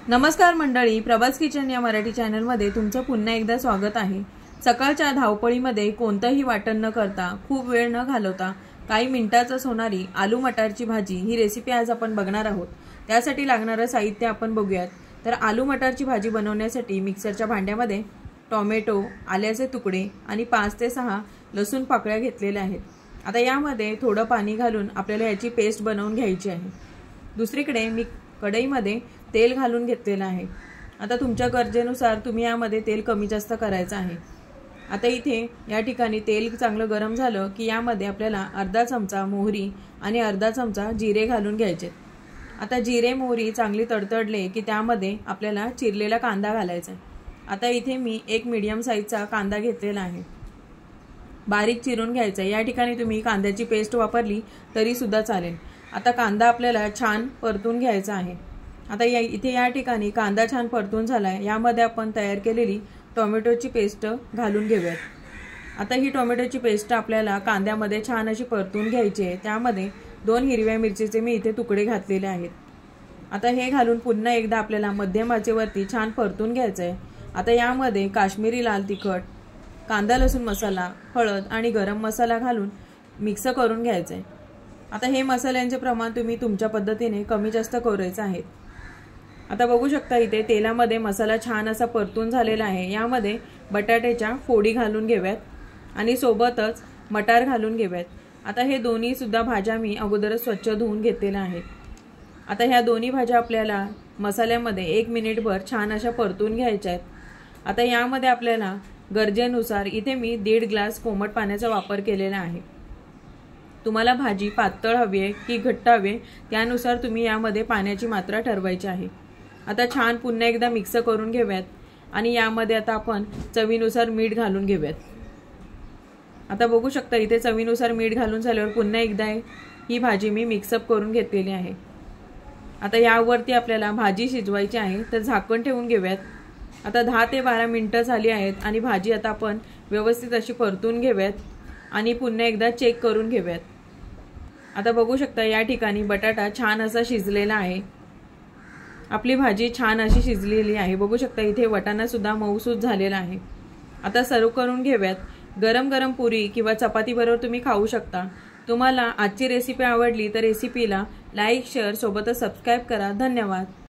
नमस्कार मंडळी, प्रभास किचन या मराठी चॅनलमध्ये तुमचं पुन्हा एकदा स्वागत आहे। सकाळच्या धावपळीमध्ये कोणतंही वाटण न करता, खूप वेळ न घालवता, काही मिनिटातच होणारी आलू मटारची भाजी ही रेसिपी आज आपण बघणार आहोत। त्यासाठी लागणारं साहित्य आपण बघूयात। तर आलू मटारची भाजी बनवण्यासाठी मिक्सरच्या भांड्यामध्ये टोमॅटो, आल्याचे तुकडे आणि 5 ते 6 लसूण पाकळ्या घेतलेल्या आहेत। आता यामध्ये थोडं पाणी घालून आपल्याला याची पेस्ट बनवून घ्यायची आहे। दुसरीकडे मी कढईमध्ये तेल घालून घेतलेलं आहे। आता तुमच्या गरजेनुसार तुम्ही यामध्ये तेल कमी जास्त करायचं आहे। आता इथे या ठिकाणी तेल चांगलं गरम झालं की यामध्ये आपल्याला अर्धा चमचा मोहरी आणि अर्धा चमचा जिरे घालून घ्यायचे। आता जिरे मोहरी चांगली तडतडले की त्यामध्ये आपल्याला चिरलेला कांदा घालायचा आहे। आता इथे मी एक मीडियम साईजचा कांदा घेतलेला आहे, बारीक चिरून घ्यायचा। या ठिकाणी तुम्ही कांद्याची पेस्ट वापरली तरी सुद्धा चालेल। आता कांदा आपल्याला छान परतून घ्यायचा आहे। आता इथे या ठिकाणी कांदा छान परतून झालाय, यामध्ये आपण तयार केलेली टोमॅटोची पेस्ट घालून घेऊयात। आता ही टोमॅटोची पेस्ट आपल्याला कांद्यामध्ये छान अशी परतून घ्यायची आहे। त्यामध्ये 2 हिरव्या मिरचीचे मी इथे तुकडे घातलेले आहेत। आता हे घालून पुन्हा एकदा आपल्याला मध्यम आचेवरती छान परतून घ्यायचं आहे। आता यामध्ये काश्मीरी लाल तिखट, कांदा लसूण मसाला, हळद आणि गरम मसाला घालून मिक्स करून घ्यायचं आहे। आता हे मसाल्यांचे प्रमाण तुम्ही तुमच्या पद्धतीने कमी जास्त करायचं आहे। आता बघू शकता इथे तेलामध्ये मसाला छान असा परतून झालेला आहे। यामध्ये बटाट्याच्या फोडी घालून घेऊयात आणि सोबतच मटार घालून घेऊयात। आता हे दोन्ही सुद्धा भाज्या मी अगोदरच स्वच्छ धुवून घेतलेल्या आहेत। आता ह्या दोन्ही भाज्या आपल्याला मसाल्यामध्ये 1 मिनिटभर छान अशा परतून घ्यायच्या आहेत। आता यामध्ये आपल्याला गरजेनुसार इथे मी 1.5 ग्लास कोमट पाण्याचा वापर केलेला आहे। तुम्हाला भाजी पातळ हवी आहे की घट्ट हवी आहे त्यानुसार तुम्ही यामध्ये पाण्याची मात्रा ठरवायची आहे। आता छान पुन्हा एकदा मिक्स करून घेऊयात आणि यामध्ये आता आपण चवीनुसार मीठ घालून घेऊयात। आता बघू शकता इथे चवीनुसार मीठ घालून झाल्यावर पुन्हा एकदा ही भाजी मी मिक्सअप करून घेतलेली आहे। आता यावरती आपल्याला भाजी शिजवायची आहे, तर झाकण ठेवून घेऊयात। आता 10 ते 12 मिनिटं झाली आहेत आणि भाजी आता आपण व्यवस्थित अशी परतून घेऊयात आणि पुन्हा एकदा चेक करून घेऊयात। आता बघू शकता या ठिकाणी बटाटा छान असा शिजलेला आहे। आपली भाजी छान अशी शिजलेली आहे। बघू शकता इथे वाटाणा सुद्धा मऊसूत झालेला आहे। आता सर्व करून घेऊयात। गरम गरम पुरी किंवा चपाती बरोबर तुम्ही खाऊ शकता। तुम्हाला आजची रेसिपी आवडली तर रेसिपीला लाईक, शेअर सोबतच सबस्क्राइब करा। धन्यवाद।